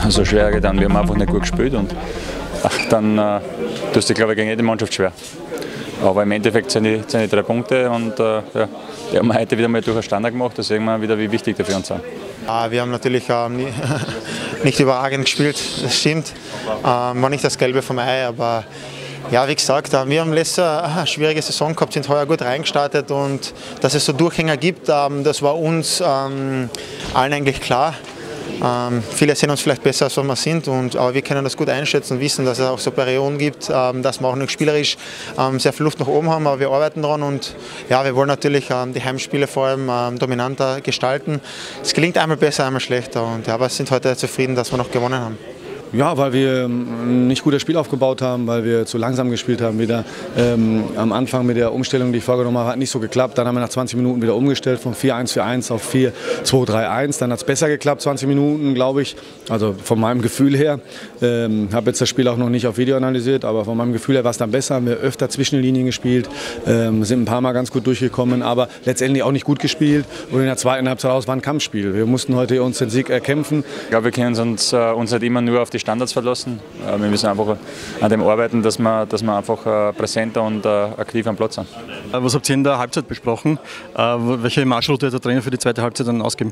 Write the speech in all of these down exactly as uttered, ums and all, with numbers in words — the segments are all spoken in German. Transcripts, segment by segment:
so schwer getan. Wir haben einfach nicht gut gespielt und ach, dann äh, tust du, glaube ich, gegen jede Mannschaft schwer. Aber im Endeffekt sind die, sind die drei Punkte und äh, ja, die haben wir heute wieder mal durch einen Standard gemacht. Da sehen wir wieder, wie wichtig die für uns sind. Ja, wir haben natürlich ähm, nicht überragend gespielt, das stimmt. Ähm, war nicht das Gelbe vom Ei, aber ja, wie gesagt, wir haben letztes Jahr eine schwierige Saison gehabt, sind heuer gut reingestartet und dass es so Durchhänger gibt, ähm, das war uns ähm, allen eigentlich klar. Ähm, viele sehen uns vielleicht besser, als wir sind, und, aber wir können das gut einschätzen und wissen, dass es auch so Perioden gibt, ähm, dass wir auch noch spielerisch ähm, sehr viel Luft nach oben haben, aber wir arbeiten daran und ja, wir wollen natürlich ähm, die Heimspiele vor allem ähm, dominanter gestalten. Es gelingt einmal besser, einmal schlechter, und ja, aber wir sind heute zufrieden, dass wir noch gewonnen haben. Ja, weil wir nicht gut das Spiel aufgebaut haben, weil wir zu langsam gespielt haben. Wieder ähm, am Anfang mit der Umstellung, die ich vorgenommen habe, hat nicht so geklappt. Dann haben wir nach zwanzig Minuten wieder umgestellt von vier eins vier eins auf vier zwei drei eins. Dann hat es besser geklappt, zwanzig Minuten, glaube ich. Also von meinem Gefühl her. Ähm, habe jetzt das Spiel auch noch nicht auf Video analysiert, aber von meinem Gefühl her war es dann besser. Haben wir öfter Zwischenlinien gespielt, ähm, sind ein paar Mal ganz gut durchgekommen, aber letztendlich auch nicht gut gespielt. Und in der zweiten Halbzeit aus war ein Kampfspiel. Wir mussten heute uns den Sieg erkämpfen. Ich glaube, wir können uns, äh, uns halt immer nur auf die Standards verlassen. Wir müssen einfach an dem arbeiten, dass wir, dass wir einfach präsenter und aktiv am Platz sind. Was habt ihr in der Halbzeit besprochen? Welche Marschroute hat der Trainer für die zweite Halbzeit dann ausgeben?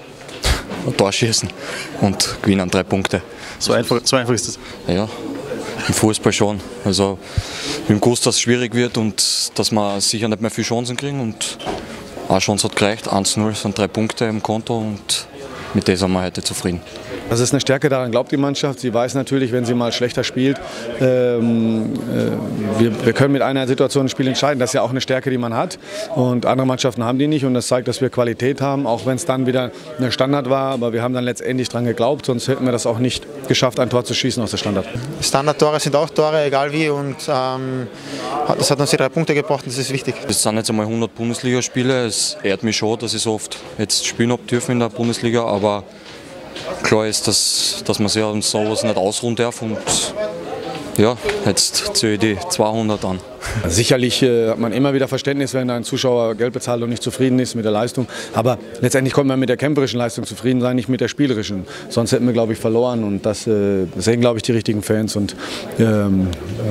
Tor schießen und gewinnen drei Punkte. So einfach, so einfach ist das? Ja, im Fußball schon. Also wir haben gewusst, dass es schwierig wird und dass wir sicher nicht mehr viele Chancen kriegen. Und eine Chance hat gereicht, eins null sind drei Punkte im Konto und mit dem sind wir heute zufrieden. Das ist eine Stärke, daran glaubt die Mannschaft. Sie weiß natürlich, wenn sie mal schlechter spielt, ähm, äh, wir, wir können mit einer Situation ein Spiel entscheiden. Das ist ja auch eine Stärke, die man hat. Und andere Mannschaften haben die nicht. Und das zeigt, dass wir Qualität haben, auch wenn es dann wieder ein Standard war. Aber wir haben dann letztendlich daran geglaubt, sonst hätten wir das auch nicht geschafft, ein Tor zu schießen aus der Standard. Standardtore sind auch Tore, egal wie. Und ähm, das hat uns die drei Punkte gebracht und das ist wichtig. Es sind jetzt einmal hundert Bundesligaspiele. Es ehrt mich schon, dass ich so oft jetzt spielen habe dürfen in der Bundesliga. Aber klar ist, dass, dass man sich an sowas nicht ausruhen darf und ja, jetzt zähle ich die zweihundert an. Sicherlich äh, hat man immer wieder Verständnis, wenn ein Zuschauer Geld bezahlt und nicht zufrieden ist mit der Leistung. Aber letztendlich konnte man mit der kämpferischen Leistung zufrieden sein, nicht mit der spielerischen. Sonst hätten wir, glaube ich, verloren. Und das äh, sehen, glaube ich, die richtigen Fans. Und ähm,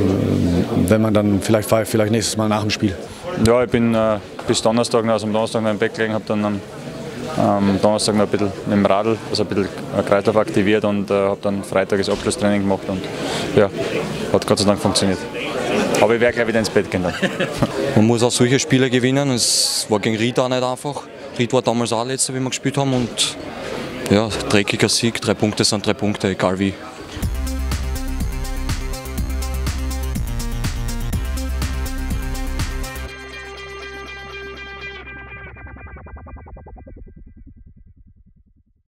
äh, wenn man dann vielleicht vielleicht nächstes Mal nach dem Spiel. Ja, ich bin äh, bis Donnerstag, also am Donnerstag noch im Bett gelegen, habe dann am am Donnerstag noch ein bisschen mit dem Radl, also ein bisschen Kreislauf aktiviert und äh, habe dann Freitag das Abschlusstraining gemacht und ja, hat Gott sei Dank funktioniert. Aber ich werde gleich wieder ins Bett gehen dann. Man muss auch solche Spiele gewinnen. Es war gegen Ried auch nicht einfach. Ried war damals auch letzter, wie wir gespielt haben und ja, dreckiger Sieg, drei Punkte sind drei Punkte, egal wie.